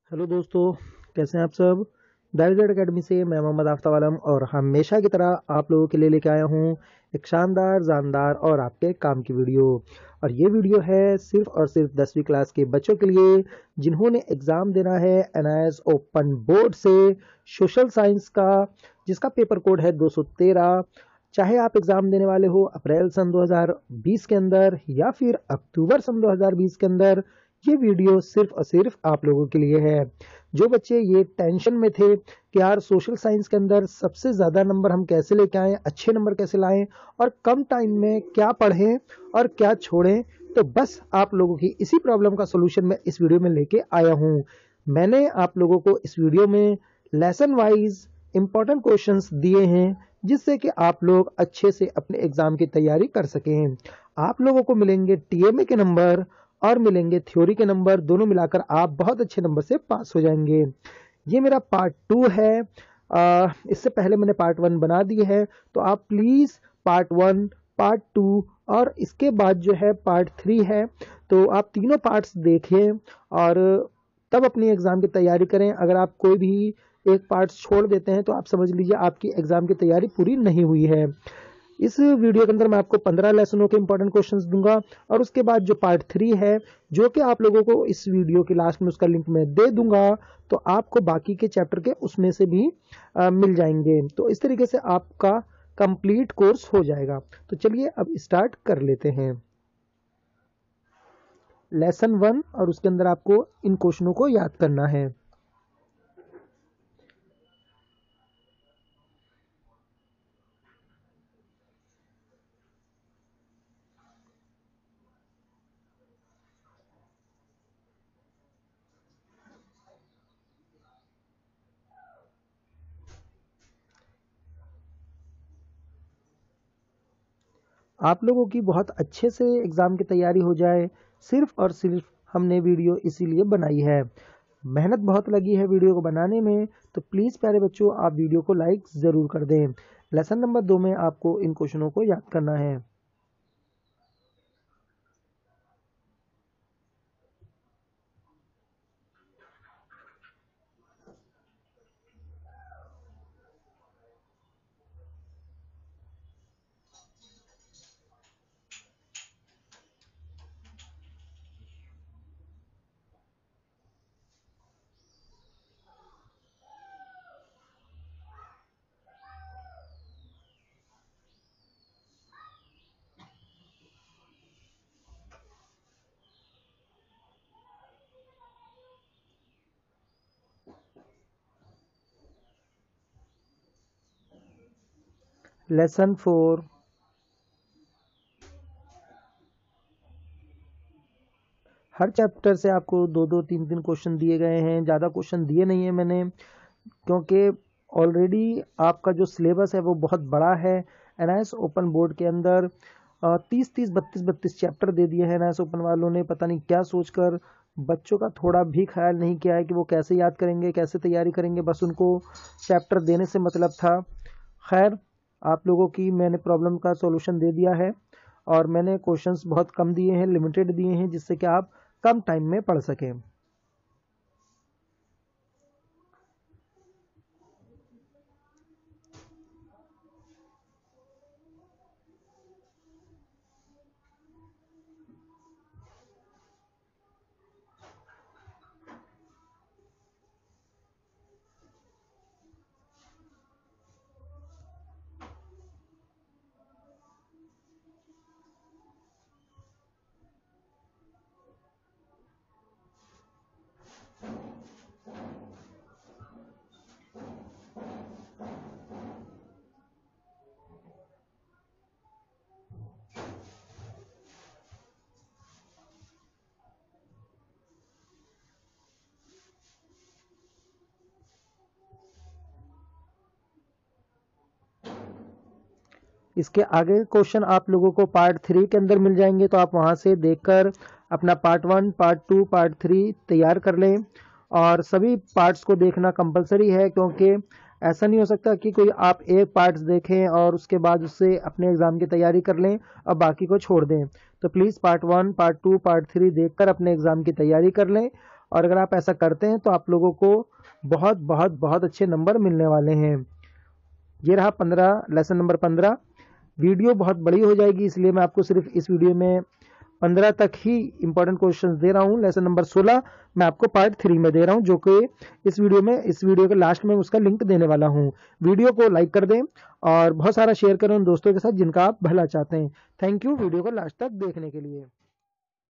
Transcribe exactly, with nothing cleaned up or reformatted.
Hello दोस्तों, कैसे हैं आप सब। दाविड एकेडमी से मैं मोहम्मद आफ्ताब आलम और हमेशा की तरह आप लोगों के लिए लेके आया हूँ एक शानदार जानदार और आपके काम की वीडियो। और ये वीडियो है सिर्फ और सिर्फ दसवीं क्लास के बच्चों के लिए जिन्होंने एग्ज़ाम देना है N I S open board से सोशल साइंस का, जिसका पेपर कोड है दो सौ तेरह। चाहे आप एग्ज़ाम देने वाले हो अप्रैल सन दो हज़ार बीस के अंदर या फिर अक्टूबर सन दो हज़ार बीस के अंदर, ये वीडियो सिर्फ और सिर्फ आप लोगों के लिए है। जो बच्चे ये टेंशन में थे कि यार सोशल साइंस के अंदर सबसे ज़्यादा नंबर हम कैसे लेके आएँ, अच्छे नंबर कैसे लाएं और कम टाइम में क्या पढ़ें और क्या छोड़ें, तो बस आप लोगों की इसी प्रॉब्लम का सोल्यूशन मैं इस वीडियो में लेके आया हूँ। मैंने आप लोगों को इस वीडियो में लेसन वाइज इंपॉर्टेंट क्वेश्चंस दिए हैं जिससे कि आप लोग अच्छे से अपने एग्ज़ाम की तैयारी कर सकें। आप लोगों को मिलेंगे टी एम ए के नंबर और मिलेंगे थ्योरी के नंबर, दोनों मिलाकर आप बहुत अच्छे नंबर से पास हो जाएंगे। ये मेरा पार्ट टू है। आ, इससे पहले मैंने पार्ट वन बना दी है, तो आप please part one, part two और इसके बाद जो है पार्ट थ्री है, तो आप तीनों पार्ट्स देखें और तब अपनी एग्ज़ाम की तैयारी करें। अगर आप कोई भी एक पार्ट छोड़ देते हैं तो आप समझ लीजिए आपकी एग्ज़ाम की तैयारी पूरी नहीं हुई है। इस वीडियो के अंदर मैं आपको पंद्रह लेसनों के इंपॉर्टेंट क्वेश्चंस दूंगा और उसके बाद जो पार्ट थ्री है जो कि आप लोगों को इस वीडियो के लास्ट में उसका लिंक मैं दे दूंगा, तो आपको बाकी के चैप्टर के उसमें से भी आ, मिल जाएंगे। तो इस तरीके से आपका कंप्लीट कोर्स हो जाएगा। तो चलिए अब स्टार्ट कर लेते हैं लेसन वन, और उसके अंदर आपको इन क्वेश्चनों को याद करना है। आप लोगों की बहुत अच्छे से एग्ज़ाम की तैयारी हो जाए, सिर्फ और सिर्फ हमने वीडियो इसीलिए बनाई है। मेहनत बहुत लगी है वीडियो को बनाने में, तो प्लीज़ प्यारे बच्चों आप वीडियो को लाइक ज़रूर कर दें। लेसन नंबर दो में आपको इन क्वेश्चनों को याद करना है। लेसन फोर, हर चैप्टर से आपको दो दो तीन तीन क्वेश्चन दिए गए हैं। ज़्यादा क्वेश्चन दिए नहीं है मैंने, क्योंकि ऑलरेडी आपका जो सिलेबस है वो बहुत बड़ा है। N I S open board के अंदर तीस तीस बत्तीस बत्तीस चैप्टर दे दिए हैं। एन आई एस ओपन वालों ने पता नहीं क्या सोचकर बच्चों का थोड़ा भी ख्याल नहीं किया है कि वो कैसे याद करेंगे, कैसे तैयारी करेंगे, बस उनको चैप्टर देने से मतलब था। खैर, आप लोगों की मैंने प्रॉब्लम का सॉल्यूशन दे दिया है और मैंने क्वेश्चंस बहुत कम दिए हैं, लिमिटेड दिए हैं, जिससे कि आप कम टाइम में पढ़ सकें। इसके आगे क्वेश्चन आप लोगों को पार्ट थ्री के अंदर मिल जाएंगे, तो आप वहां से देखकर अपना part one, part two, part three तैयार कर लें। और सभी पार्ट्स को देखना कंपलसरी है, क्योंकि ऐसा नहीं हो सकता कि कोई आप एक पार्ट्स देखें और उसके बाद उससे अपने एग्ज़ाम की तैयारी कर लें और बाकी को छोड़ दें। तो please part one, part two, part three देखकर अपने एग्ज़ाम की तैयारी कर लें और अगर आप ऐसा करते हैं तो आप लोगों को बहुत बहुत बहुत अच्छे नंबर मिलने वाले हैं। ये रहा पंद्रह लेसन नंबर पंद्रह। वीडियो बहुत बड़ी हो जाएगी, इसलिए मैं आपको सिर्फ इस वीडियो में पंद्रह तक ही इंपॉर्टेंट क्वेश्चंस दे रहा हूँ। लेसन नंबर सोलह मैं आपको पार्ट थ्री में दे रहा हूँ, जो कि इस वीडियो में इस वीडियो के लास्ट में उसका लिंक देने वाला हूँ। वीडियो को लाइक कर दें और बहुत सारा शेयर करें उन दोस्तों के साथ जिनका आप भला चाहते हैं। थैंक यू वीडियो को लास्ट तक देखने के लिए।